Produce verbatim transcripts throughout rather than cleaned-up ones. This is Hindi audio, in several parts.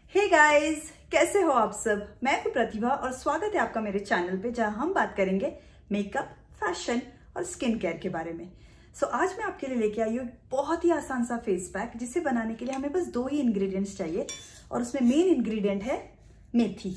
हे गाइस, कैसे हो आप सब। मैं हूं प्रतिभा और स्वागत है आपका मेरे चैनल पे, जहां हम बात करेंगे मेकअप, फैशन और स्किन केयर के बारे में। सो so, आज मैं आपके लिए लेके आई हूँ बहुत ही आसान सा फेस पैक, जिसे बनाने के लिए हमें बस दो ही इंग्रेडिएंट्स चाहिए और उसमें मेन इंग्रेडिएंट है मेथी,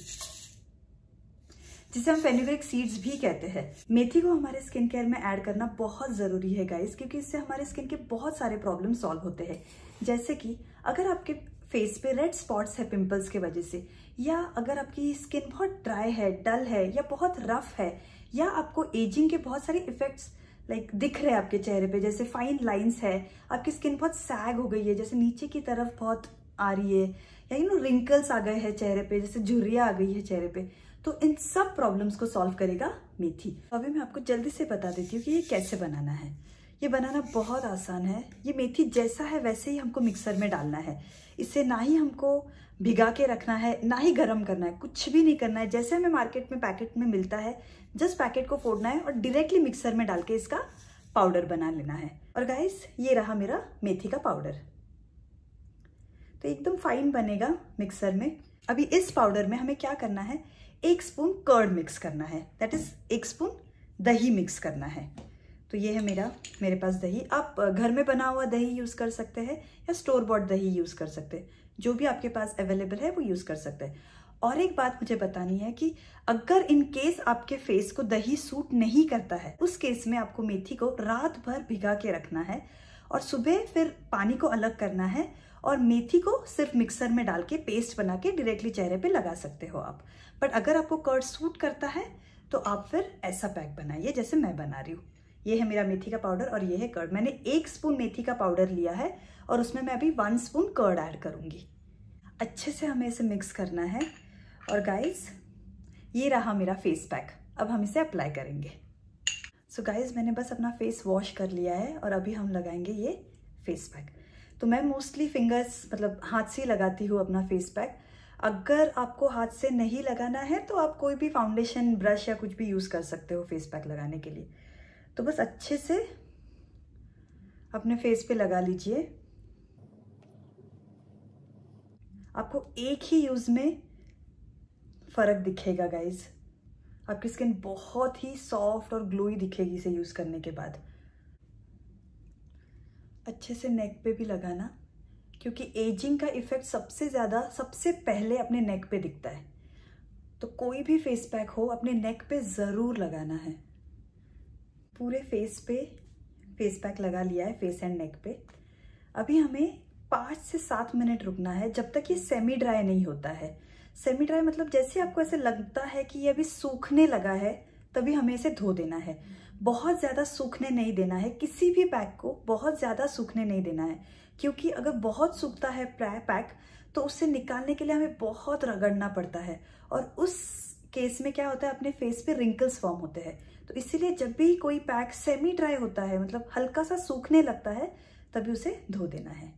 जिसे हम फेनुग्रीक सीड्स भी कहते हैं। मेथी को हमारे स्किन केयर में ऐड करना बहुत जरूरी है गाइस, क्योंकि इससे हमारे स्किन के बहुत सारे प्रॉब्लम सॉल्व होते हैं। जैसे कि अगर आपके फेस पे रेड स्पॉट्स है पिंपल्स के वजह से, या अगर आपकी स्किन बहुत ड्राई है, डल है या बहुत रफ है, या आपको एजिंग के बहुत सारे इफेक्ट्स लाइक दिख रहे हैं आपके चेहरे पे, जैसे फाइन लाइंस है, आपकी स्किन बहुत सैग हो गई है, जैसे नीचे की तरफ बहुत आ रही है, या यू नो रिंकल्स आ गए हैं चेहरे पे, जैसे झुर्रियां आ गई है चेहरे पे, तो इन सब प्रॉब्लम्स को सॉल्व करेगा मेथी। अभी मैं आपको जल्दी से बता देती हूँ कि ये कैसे बनाना है। ये बनाना बहुत आसान है। ये मेथी जैसा है वैसे ही हमको मिक्सर में डालना है। इसे ना ही हमको भिगा के रखना है, ना ही गर्म करना है, कुछ भी नहीं करना है। जैसे हमें मार्केट में पैकेट में मिलता है, जस्ट पैकेट को फोड़ना है और डायरेक्टली मिक्सर में डाल के इसका पाउडर बना लेना है। और गाइस, ये रहा मेरा मेथी का पाउडर, तो एकदम फाइन बनेगा मिक्सर में। अभी इस पाउडर में हमें क्या करना है, एक स्पून कर्ड मिक्स करना है, दैट इज एक स्पून दही मिक्स करना है। तो ये है मेरा मेरे पास दही। आप घर में बना हुआ दही यूज कर सकते हैं या स्टोर बॉट दही यूज कर सकते हैं, जो भी आपके पास अवेलेबल है वो यूज कर सकते हैं। और एक बात मुझे बतानी है कि अगर इन केस आपके फेस को दही सूट नहीं करता है, उस केस में आपको मेथी को रात भर भिगा के रखना है और सुबह फिर पानी को अलग करना है और मेथी को सिर्फ मिक्सर में डाल के पेस्ट बना के डायरेक्टली चेहरे पे लगा सकते हो आप। बट अगर आपको कर्ड सूट करता है तो आप फिर ऐसा पैक बनाइए जैसे मैं बना रही हूँ। ये है मेरा मेथी का पाउडर और ये है कर्ड। मैंने एक स्पून मेथी का पाउडर लिया है और उसमें मैं अभी वन स्पून कर्ड ऐड करूंगी। अच्छे से हमें इसे मिक्स करना है। और गाइस, ये रहा मेरा फेस पैक। अब हम इसे अप्लाई करेंगे। सो गाइस, मैंने बस अपना फेस वॉश कर लिया है और अभी हम लगाएंगे ये फेस पैक। तो मैं मोस्टली फिंगर्स मतलब हाथ से ही लगाती हूँ अपना फेस पैक। अगर आपको हाथ से नहीं लगाना है तो आप कोई भी फाउंडेशन ब्रश या कुछ भी यूज कर सकते हो फेस पैक लगाने के लिए। तो बस अच्छे से अपने फेस पे लगा लीजिए। आपको एक ही यूज में फर्क दिखेगा गाइज। आपकी स्किन बहुत ही सॉफ्ट और ग्लोई दिखेगी इसे यूज करने के बाद। अच्छे से नेक पे भी लगाना, क्योंकि एजिंग का इफेक्ट सबसे ज्यादा सबसे पहले अपने नेक पे दिखता है। तो कोई भी फेस पैक हो, अपने नेक पे जरूर लगाना है। पूरे फेस पे फेस पैक लगा लिया है, फेस एंड नेक पे। अभी हमें पाँच से सात मिनट रुकना है जब तक ये सेमी ड्राई नहीं होता है। सेमी ड्राई मतलब जैसे आपको ऐसे लगता है कि ये अभी सूखने लगा है, तभी हमें इसे धो देना है। बहुत ज्यादा सूखने नहीं देना है, किसी भी पैक को बहुत ज्यादा सूखने नहीं देना है, क्योंकि अगर बहुत सूखता है पैक तो उससे निकालने के लिए हमें बहुत रगड़ना पड़ता है और उस केस में क्या होता है, अपने फेस पे रिंकल्स फॉर्म होते हैं। तो इसीलिए जब भी कोई पैक सेमी ड्राई होता है, मतलब हल्का सा सूखने लगता है, तभी उसे धो देना है।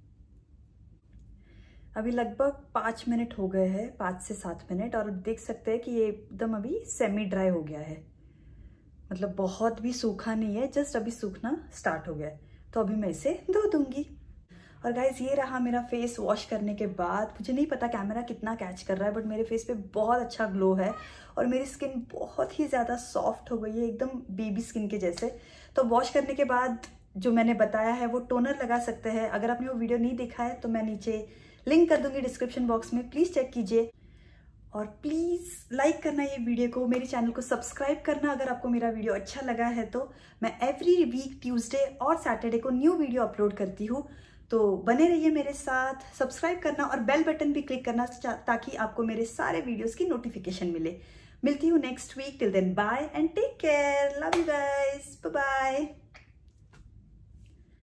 अभी लगभग पाँच मिनट हो गए हैं, पाँच से सात मिनट, और देख सकते हैं कि ये एकदम अभी सेमी ड्राई हो गया है। मतलब बहुत भी सूखा नहीं है, जस्ट अभी सूखना स्टार्ट हो गया है। तो अभी मैं इसे धो दूंगी। और गाइज, ये रहा मेरा फेस वॉश करने के बाद। मुझे नहीं पता कैमरा कितना कैच कर रहा है, बट मेरे फेस पे बहुत अच्छा ग्लो है और मेरी स्किन बहुत ही ज़्यादा सॉफ्ट हो गई है, एकदम बेबी स्किन के जैसे। तो वॉश करने के बाद जो मैंने बताया है वो टोनर लगा सकते हैं। अगर आपने वो वीडियो नहीं देखा है तो मैं नीचे लिंक कर दूंगी डिस्क्रिप्शन बॉक्स में, प्लीज़ चेक कीजिए। और प्लीज़ लाइक करना ये वीडियो को, मेरे चैनल को सब्सक्राइब करना अगर आपको मेरा वीडियो अच्छा लगा है तो। मैं एवरी वीक ट्यूसडे और सैटरडे को न्यू वीडियो अपलोड करती हूँ, तो बने रहिए मेरे साथ। सब्सक्राइब करना और बेल बटन भी क्लिक करना ताकि आपको मेरे सारे वीडियोस की नोटिफिकेशन मिले। मिलती हूँ next week. Till then bye and take care. Love you guys, bye bye.